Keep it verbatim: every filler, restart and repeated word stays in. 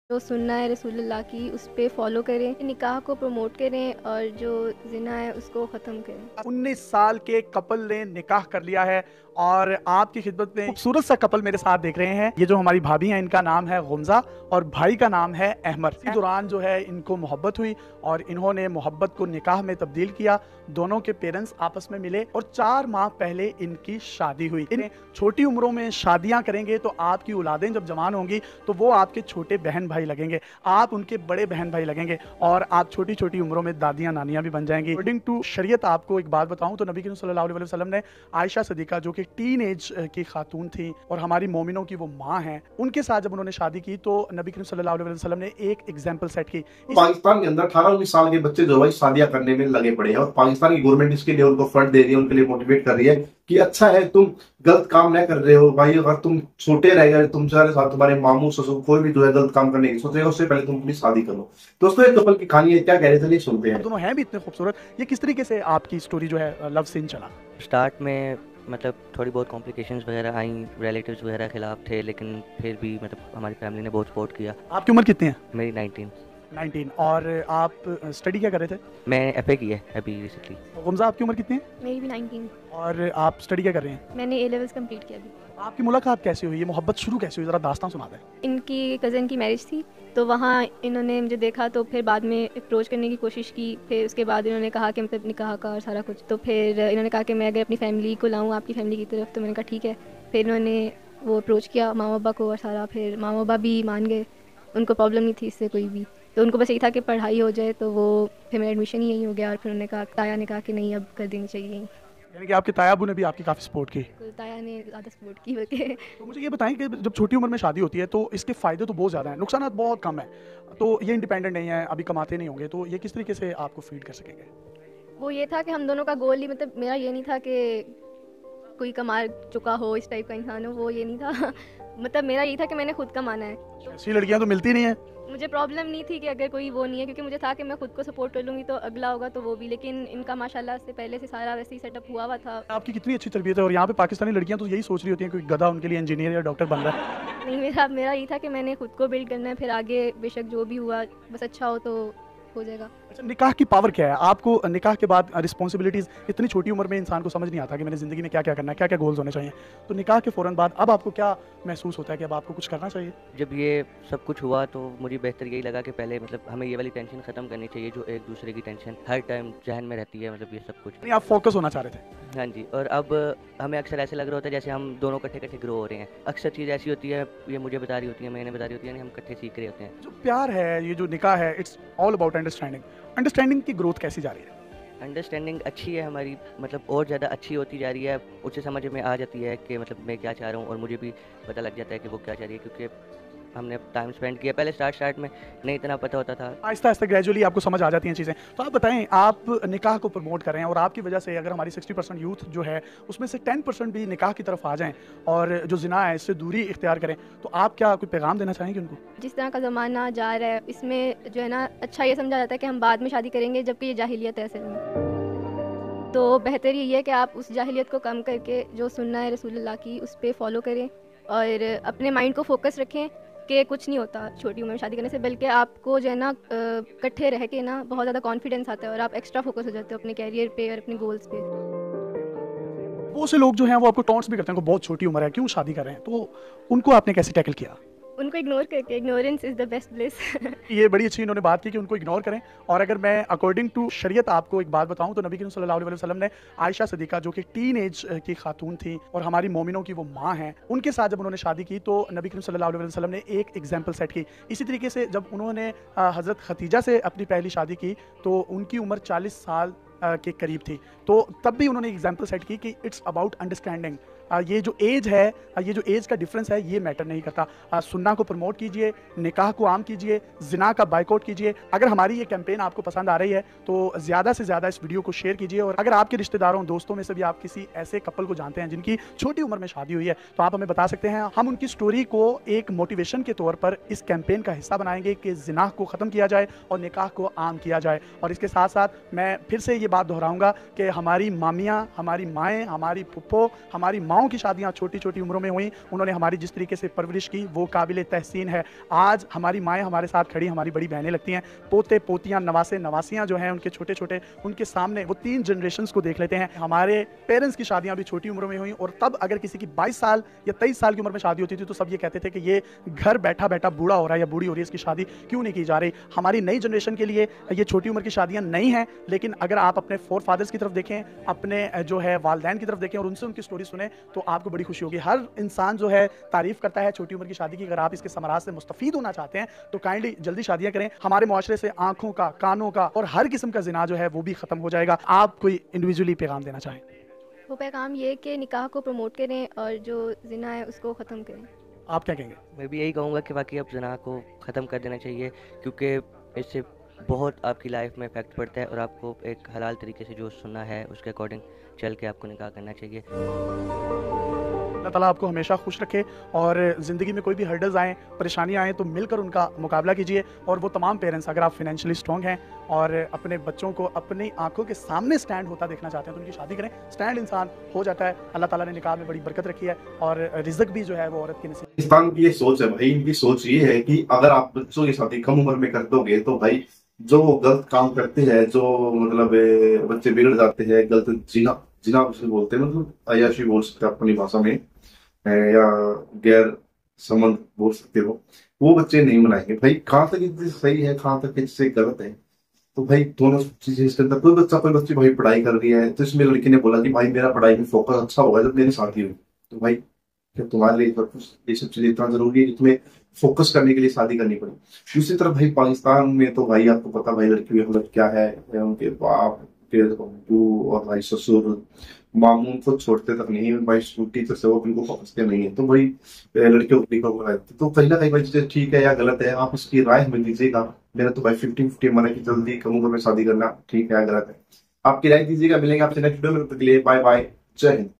जो सुन्ना है रसूलुल्लाह की उस पे फॉलो करें, निकाह को प्रमोट करें और जो ज़िना है उसको ख़त्म करें। उन्नीस साल के कपल ने निकाह कर लिया है और आपकी खिदमत में खूबसूरत सा कपल मेरे साथ देख रहे हैं। ये जो हमारी भाभी हैं इनका नाम है गुमजा और भाई का नाम है अहमद। इसी दौरान जो है इनको मोहब्बत हुई और इन्होंने मोहब्बत को निकाह में तब्दील किया। दोनों के पेरेंट्स आपस में मिले और चार माह पहले इनकी शादी हुई। इन छोटी उम्रों में शादियां करेंगे तो आपकी औलादें जब जवान होंगी तो वो आपके छोटे बहन भाई लगेंगे, आप उनके बड़े बहन भाई लगेंगे और आप छोटी छोटी उम्रों में दादियां नानियां भी बन जाएंगी। अकॉर्डिंग टू शरीयत आपको एक बात बताऊं तो नबी करीम सल्लल्लाहु अलैहि वसल्लम ने आयशा सदीका जो कि टीन एज की खातून थी और हमारी मोमिनों की वो माँ हैं, उनके साथ जब उन्होंने शादी की तो नबी करीम सल्लल्लाहु अलैहि वसल्लम ने एक एग्जाम्पल सेट की। पाकिस्तान के अंदर अठारह उन्नीस साल के बच्चे जो है शादियां करने में लगे पड़े हैं और पाकिस्तान की गवर्नमेंट इसके लिए उनको फंड दे रही है, उनके लिए मोटिवेट कर रही है कि अच्छा है तुम गलत काम नहीं कर रहे हो भाई। अगर तुम छोटे रह गए तुम्हारे साथ तुम्हारे मामू ससुर कोई भी जो है गलत काम करने की सोचेगा उससे पहले तुम अपनी शादी करो। दोस्तों एक कपल की कहानी है, क्या कह रहे थे नहीं सुनते हैं। दोनों हैं भी इतने खूबसूरत। ये किस तरीके से आपकी स्टोरी जो है लव सीन चला? स्टार्ट में मतलब थोड़ी बहुत कॉम्प्लिकेशंस वगैरह आई, रिलेटिव्स वगैरह खिलाफ थे, लेकिन फिर भी मतलब हमारी फैमिली ने बहुत सपोर्ट किया। आपकी उम्र कितनी है? मेरी नाइनटीन। नाइनटीन। और आप स्टडी क्या कर रहे थे? मैं एफ ए की है अभी रिसेंटली। गुमजा आपकी उम्र कितनी है? मेरी भी नाइनटीन। और आप स्टडी क्या कर रहे हैं? मैंने ए लेवल्स कंप्लीट किया अभी। आपकी मुलाकात कैसे हुई? ये मोहब्बत शुरू कैसे हुई, जरा दास्तान सुना दें। इनकी कज़न की मैरिज थी तो वहाँ इन्होंने मुझे देखा तो फिर बाद में अप्रोच करने की कोशिश की। फिर उसके बाद इन्होंने कहा कि मतलब निकाह का और सारा कुछ, तो फिर इन्होंने कहा कि मैं अगर अपनी फैमिली को लाऊँ आपकी फैमिली की तरफ, तो मैंने कहा ठीक है। फिर इन्होंने वो अप्रोच किया माँ बाबा को और सारा, फिर माँ बाबा भी मान गए, उनको प्रॉब्लम नहीं थी इससे कोई भी। तो उनको बस यही था कि पढ़ाई हो जाए, तो वो फिर मेरा एडमिशन ही यहीं हो गया। और फिर उन्होंने कहा, ताया ने कहा कि नहीं अब कर देनी चाहिए। यानी कि आपके तायाबू ने भी आपकी काफ़ी सपोर्ट की? ताया ने ज़्यादा सपोर्ट की बल्कि। तो मुझे ये बताएं कि जब छोटी उम्र में शादी होती है तो इसके फ़ायदे तो बहुत ज़्यादा हैं, नुकसान बहुत कम है। तो ये इंडिपेंडेंट नहीं है, अभी कमाते नहीं होंगे, तो ये किस तरीके से आपको फीड कर सकेंगे? वो ये था कि हम दोनों का गोल ही, मतलब मेरा ये नहीं था कि कोई कमा चुका हो इस टाइप का इंसान हो, वो ये नहीं था। मतलब मेरा ये था कि मैंने खुद कमाना है। ऐसी लड़कियां तो मिलती नहीं है। मुझे प्रॉब्लम नहीं थी कि अगर कोई वो नहीं है, क्योंकि मुझे था कि मैं खुद को सपोर्ट कर लूँगी तो अगला होगा तो वो भी। लेकिन इनका माशाल्लाह से पहले से सारा वैसे ही सेटअप हुआ हुआ था। आपकी कितनी अच्छी तरबियत है। और यहाँ पे पाकिस्तानी लड़कियां तो यही सोच रही होती हैं कोई गधा उनके लिए इंजीनियर या डॉक्टर बन रहा है। नहीं, मेरा मेरा ये था कि मैंने खुद को बिल्ड करना है, फिर आगे बेशक जो भी हुआ बस अच्छा हो तो हो जाएगा। अच्छा, निकाह की पावर क्या है? आपको निकाह के बाद रिस्पॉन्सिबिलिटीज़ इतनी छोटी उम्र में इंसान को समझ नहीं आता कि मैंने ज़िंदगी में क्या क्या करना है, क्या क्या गोल्स होने चाहिए। तो निकाह के फ़ौरन बाद अब आपको क्या महसूस होता है कि अब आपको कुछ करना चाहिए? जब ये सब कुछ हुआ तो मुझे बेहतर यही लगा कि पहले मतलब हमें ये वाली टेंशन ख़त्म करनी चाहिए जो एक दूसरे की टेंशन हर टाइम जहन में रहती है, मतलब ये सब कुछ। नहीं, आप फोकस होना चाह रहे थे। हाँ जी, और अब हमें अक्सर ऐसे लग रहा होता है जैसे हम दोनों इकट्ठे इकट्ठे ग्रो हो रहे हैं। अक्सर चीज़ ऐसी होती है, ये मुझे बता रही होती है, मैं इन्हें बता रही होती है, यानी हम इकट्ठे सीख रहे होते हैं। जो प्यार है, ये जो निकाह है, it's all about understanding. Understanding की ग्रोथ कैसी जा रही है? अंडरस्टैंडिंग अच्छी है हमारी, मतलब और ज़्यादा अच्छी होती जा रही है। उसे समझ में आ जाती है कि मतलब मैं क्या चाह रहा हूँ और मुझे भी पता लग जाता है कि वो क्या चाह रही है, क्योंकि हमने टाइम स्पेंड किया। पहले स्टार्ट स्टार्ट में नहीं इतना पता होता था, आहिस्ता आहिस्ता ग्रेजुअली आपको समझ आ जाती हैं चीज़ें। तो आप बताएं, आप निकाह को प्रमोट कर रहे हैं और आपकी वजह से अगर हमारी साठ परसेंट यूथ जो है उसमें से दस परसेंट भी निकाह की तरफ आ जाएं और जो जिना है इससे दूरी इख्तियार करें, तो आप क्या कोई पैगाम देना चाहेंगे उनको? जिस तरह का ज़माना जा रहा है इसमें जो है ना, अच्छा ये समझा जाता है कि हम बाद में शादी करेंगे, जबकि ये जाहिलियत है असल में। तो बेहतर यही है कि आप उस जाहिलियत को कम करके जो सुन्ना है रसूलुल्लाह की उस पर फॉलो करें और अपने माइंड को फोकस रखें कि कुछ नहीं होता छोटी उम्र में शादी करने से, बल्कि आपको जो है ना इकट्ठे रह के ना बहुत ज़्यादा कॉन्फिडेंस आता है और आप एक्स्ट्रा फोकस हो जाते हो अपने कैरियर पे और अपने गोल्स पे। बहुत से लोग जो हैं वो आपको टॉन्ट्स भी करते हैं, बहुत छोटी उम्र है क्यों शादी कर रहे हैं, तो उनको आपने कैसे टैकल किया? उनको इग्नोर करके, ignorance is the best bliss. ये बड़ी अच्छी इन्होंने बात की कि उनको इग्नोर करें। और अगर मैं अकॉर्डिंग टू शरीयत आपको एक बात बताऊं तो नबी करीम सल्लल्लाहु अलैहि वसल्लम ने आयशा सदीका जो कि टीन एज की खातून थी और हमारी मोमिनों की वो माँ हैं, उनके साथ जब उन्होंने शादी की तो नबी करीम सल्लल्लाहु अलैहि वसल्लम ने एक एग्जाम्पल सेट की। इसी तरीके से जब उन्होंने हज़रत खतीजा से अपनी पहली शादी की तो उनकी उम्र चालीस साल के करीब थी, तो तब भी उन्होंने एग्जाम्पल सेट की कि इट्स अबाउट अंडरस्टैंडिंग। ये जो एज है, ये जो एज का डिफरेंस है ये मैटर नहीं करता। सुन्ना को प्रमोट कीजिए, निकाह को आम कीजिए, जिना का बाइकआउट कीजिए। अगर हमारी ये कैंपेन आपको पसंद आ रही है तो ज़्यादा से ज़्यादा इस वीडियो को शेयर कीजिए। और अगर आपके रिश्तेदारों दोस्तों में से भी आप किसी ऐसे कपल को जानते हैं जिनकी छोटी उम्र में शादी हुई है तो आप हमें बता सकते हैं। हम उनकी स्टोरी को एक मोटिवेशन के तौर पर इस कैंपेन का हिस्सा बनाएंगे कि जिना को ख़त्म किया जाए और निकाह को आम किया जाए। और इसके साथ साथ मैं फिर से ये बात दोहराऊँगा कि हमारी मामियाँ, हमारी माएँ, हमारी फुप्पो, हमारी माँ माओं की शादियाँ छोटी छोटी उम्रों में हुई, उन्होंने हमारी जिस तरीके से परवरिश की वो काबिल तहसीन है। आज हमारी माएँ हमारे साथ खड़ी, हमारी बड़ी बहनें लगती हैं, पोते पोतियाँ नवासे नवासियाँ जो हैं उनके छोटे छोटे, उनके सामने वो तीन जनरेशन्स को देख लेते हैं। हमारे पेरेंट्स की शादियाँ भी छोटी उम्रों में हुई, और तब अगर किसी की बाईस साल या तेईस साल की उम्र में शादी होती थी तो सब ये कहते थे कि ये घर बैठा बैठा बूढ़ा हो रहा है या बूढ़ी हो रही है, इसकी शादी क्यों नहीं की जा रही। हमारी नई जनरेशन के लिए ये छोटी उम्र की शादियाँ नहीं हैं, लेकिन अगर आप अपने फोर फादर्स की तरफ देखें, अपने जो है वालदैन की तरफ देखें और उनसे उनकी स्टोरी सुने तो आपको बड़ी खुशी होगी। हर इंसान जो है तारीफ करता है छोटी उम्र की शादी की। अगर आप इसके समारात से मुस्तफीद होना चाहते हैं तो काइंडली जल्दी शादियां करें। हमारे मुआशरे से आंखों का, कानों का और हर किस्म का जिना जो है वो भी खत्म हो जाएगा। आप कोई इंडिविजुअली पैगाम देना चाहें? वो पैगाम ये कि निकाह को प्रमोट करें और जो जिना है उसको ख़त्म करें। आप क्या कहेंगे? मैं भी यही कहूँगा कि बाकी अब ज़िना को ख़त्म कर देना चाहिए, क्योंकि इससे बहुत आपकी लाइफ में इफेक्ट पड़ता है, और आपको एक हलाल तरीके से जो सुनना है उसके अकॉर्डिंग चल के आपको निकाह करना चाहिए। अल्लाह ताला आपको हमेशा खुश रखे, और ज़िंदगी में कोई भी हर्डल्स आएँ, परेशानियाँ आएँ तो मिलकर उनका मुकाबला कीजिए। और वो तमाम पेरेंट्स, अगर आप फाइनेंशियली स्ट्रॉन्ग हैं और अपने बच्चों को अपनी आंखों के सामने स्टैंड होता देखना चाहते हैं तो उनकी शादी करें। स्टैंड इंसान हो जाता है। अल्लाह ताला ने निकाह में बड़ी बरकत रखी है, और रिज़्क भी जो है वो औरत की नसीब। पाकिस्तान की ये सोच है भाई, इनकी सोच ये है कि अगर आप बच्चों की शादी कम उम्र में कर दोगे तो भाई जो गलत काम करते हैं, जो मतलब ए, बच्चे बिगड़ जाते हैं, गलत जिना जिना उसे बोलते हैं, मतलब अयाशी बोल सकते हैं अपनी भाषा में, ए, या गैर संबंध बोल सकते हो, वो बच्चे नहीं मनाएंगे भाई। कहाँ तक ये सही है, कहाँ तक इससे गलत है, तो भाई दोनों चीजें इसके अंदर। कोई बच्चा कोई बच्ची भाई पढ़ाई कर रही है तो इसमें लड़की ने बोला कि भाई मेरा पढ़ाई में फोकस अच्छा होगा जब मेरी शादी हुई, तो भाई क्या तुम्हारे लिए ये सब चीजें इतना जरूरी है कि तुम्हें फोकस करने के लिए शादी करनी पड़ी। दूसरी तरफ भाई पाकिस्तान में तो भाई आपको पता भाई लड़की की हालत क्या है, उनके बाप, उनके अब्बू और भाई ससुर मामून को छोड़ते तक नहीं भाई, टीचर से वो उनको पकड़ते नहीं है, तो भाई लड़कियों को तो कहीं ना कहीं भाई ठीक है या गलत है, आप इसकी राय हमें दीजिएगा। मेरा तो भाई फिफ्टी फिफ्टी माना कि जल्दी कम उम्र में शादी करना ठीक है या गलत है, आपकी राय दीजिएगा। मिलेंगे आपसे नेक्स्ट वीडियो में, तब तक के लिए बाय बाय, जय हिंद।